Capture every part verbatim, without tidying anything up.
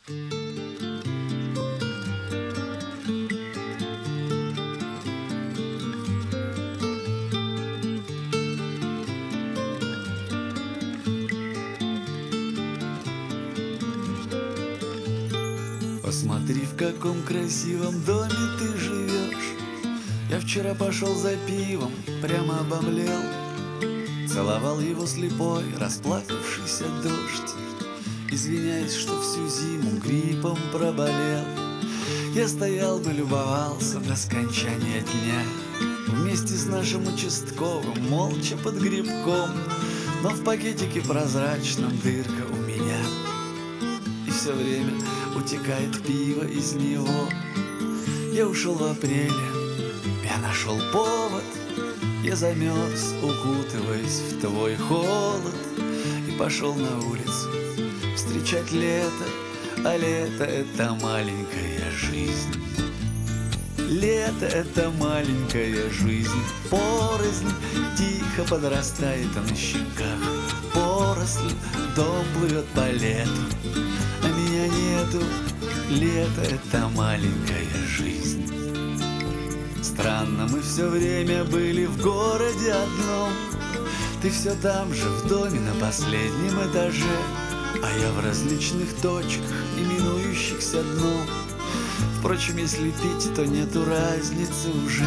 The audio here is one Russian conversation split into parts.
Посмотри, в каком красивом доме ты живешь. Я вчера пошел за пивом, прямо обомлел. Целовал его слепой, расплакавшийся дождь, извиняясь, что всю зиму гриппом проболел. Я стоял бы, любовался до скончания дня вместе с нашим участковым, молча под грибком. Но в пакетике прозрачном дырка у меня, и все время утекает пиво из него. Я ушел в апреле, я нашел повод, я замерз, укутываясь в твой холод, и пошел на улицу встречать лето. А лето — это маленькая жизнь. Лето — это маленькая жизнь. Поросль тихо подрастает на щеках. Поросль, дом плывет по лету, а меня нету. Лето — это маленькая жизнь. Странно, мы все время были в городе одном. Ты все там же, в доме на последнем этаже, а я в различных точках, именующихся дном. Впрочем, если пить, то нету разницы уже.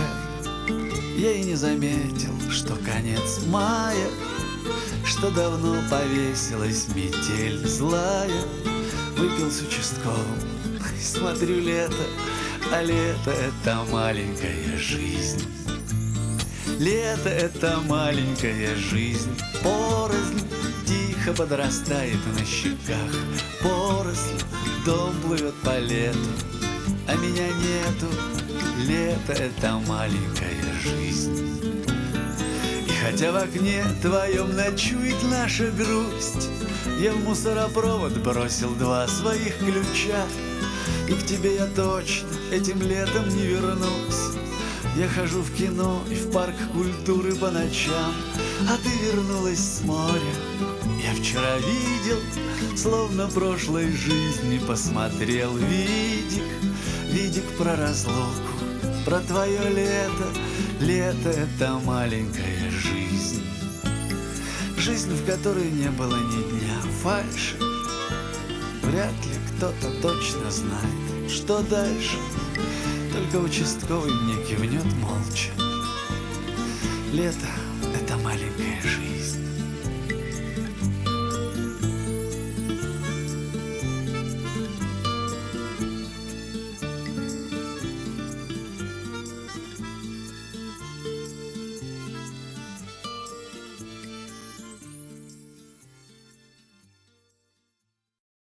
Я и не заметил, что конец мая, что давно повесилась метель злая. Выпил с участковым, смотрю лето, а лето — это маленькая жизнь. Лето — это маленькая жизнь. Поросль тихо подрастает на щеках. Поросль, дом плывет по лету, а меня нету. Лето — это маленькая жизнь. И хотя в окне твоем ночует наша грусть, я в мусоропровод бросил два своих ключа, и к тебе я точно этим летом не вернусь. Я хожу в кино и в парк культуры по ночам, а ты вернулась с моря. Я вчера видел, словно прошлой жизни посмотрел видик, видик про разлуку, про твое лето. Лето — это маленькая жизнь. Жизнь, в которой не было ни дня фальши. Вряд ли кто-то точно знает, что дальше. Только участковый мне кивнет молча. Лето — это маленькая жизнь.